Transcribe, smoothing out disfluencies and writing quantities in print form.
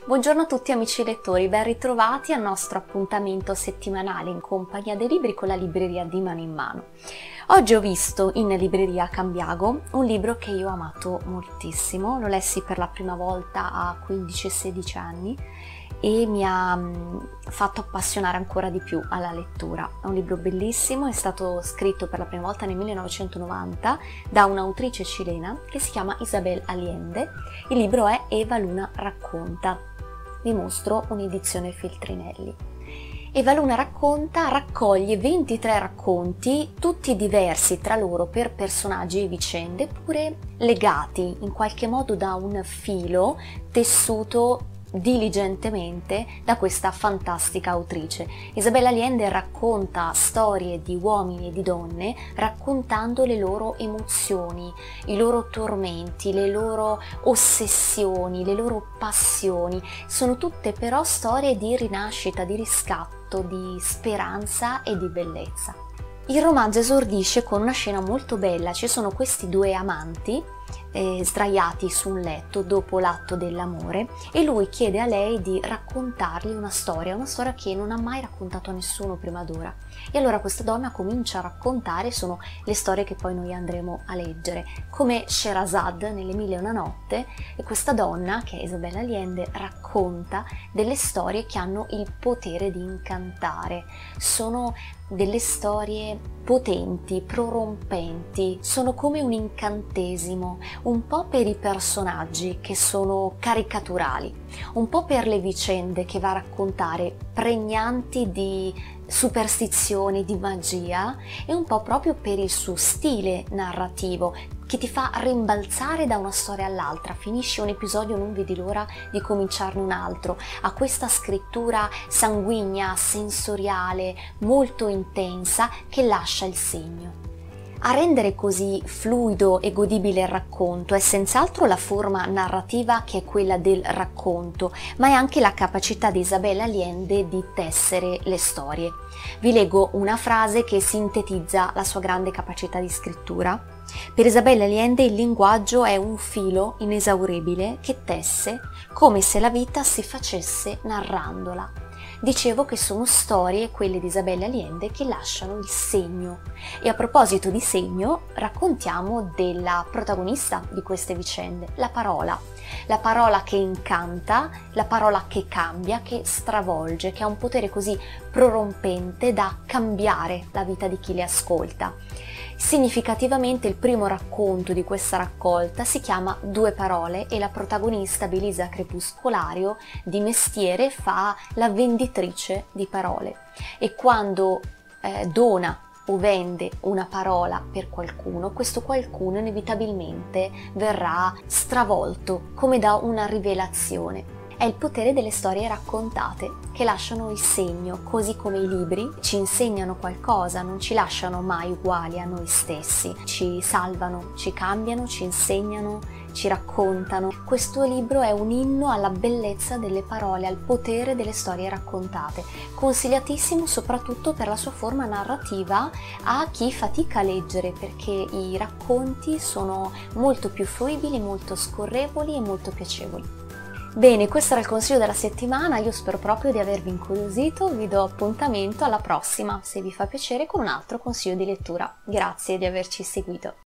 Buongiorno a tutti amici lettori, ben ritrovati al nostro appuntamento settimanale in compagnia dei libri con la libreria di Mano in Mano. Oggi ho visto in libreria a Cambiago un libro che io ho amato moltissimo, lo lessi per la prima volta a 15-16 anni e mi ha fatto appassionare ancora di più alla lettura. È un libro bellissimo, è stato scritto per la prima volta nel 1990 da un'autrice cilena che si chiama Isabel Allende. Il libro è Eva Luna racconta. Vi mostro un'edizione Feltrinelli. Eva Luna racconta raccoglie 23 racconti, tutti diversi tra loro per personaggi e vicende, pure legati in qualche modo da un filo tessuto diligentemente da questa fantastica autrice. Isabella Allende racconta storie di uomini e di donne raccontando le loro emozioni, i loro tormenti, le loro ossessioni, le loro passioni. Sono tutte però storie di rinascita, di riscatto, di speranza e di bellezza. Il romanzo esordisce con una scena molto bella, ci sono questi due amanti sdraiati su un letto dopo l'atto dell'amore e lui chiede a lei di raccontargli una storia che non ha mai raccontato a nessuno prima d'ora. E allora questa donna comincia a raccontare, sono le storie che poi noi andremo a leggere, come Sherazade nelle Mille e una notte, e questa donna, che è Isabella Allende, racconta delle storie che hanno il potere di incantare. Sono delle storie potenti, prorompenti, sono come un incantesimo, un po' per i personaggi che sono caricaturali, un po' per le vicende che va a raccontare, pregnanti di superstizioni, di magia, e un po' proprio per il suo stile narrativo che ti fa rimbalzare da una storia all'altra, finisci un episodio, non vedi l'ora di cominciarne un altro, ha questa scrittura sanguigna, sensoriale, molto intensa che lascia il segno. A rendere così fluido e godibile il racconto è senz'altro la forma narrativa che è quella del racconto, ma è anche la capacità di Isabella Allende di tessere le storie. Vi leggo una frase che sintetizza la sua grande capacità di scrittura. Per Isabella Allende il linguaggio è un filo inesauribile che tesse come se la vita si facesse narrandola. Dicevo che sono storie, quelle di Isabella Allende, che lasciano il segno. E a proposito di segno, raccontiamo della protagonista di queste vicende, la parola. La parola che incanta, la parola che cambia, che stravolge, che ha un potere così prorompente da cambiare la vita di chi le ascolta. Significativamente il primo racconto di questa raccolta si chiama Due parole e la protagonista Belisa Crepuscolario di mestiere fa la venditrice di parole e quando dona o vende una parola per qualcuno, questo qualcuno inevitabilmente verrà stravolto come da una rivelazione. È il potere delle storie raccontate che lasciano il segno, così come i libri ci insegnano qualcosa, non ci lasciano mai uguali a noi stessi, ci salvano, ci cambiano, ci insegnano, ci raccontano. Questo libro è un inno alla bellezza delle parole, al potere delle storie raccontate, consigliatissimo soprattutto per la sua forma narrativa a chi fatica a leggere, perché i racconti sono molto più fruibili, molto scorrevoli e molto piacevoli. Bene, questo era il consiglio della settimana, io spero proprio di avervi incuriosito, vi do appuntamento alla prossima, se vi fa piacere, con un altro consiglio di lettura. Grazie di averci seguito.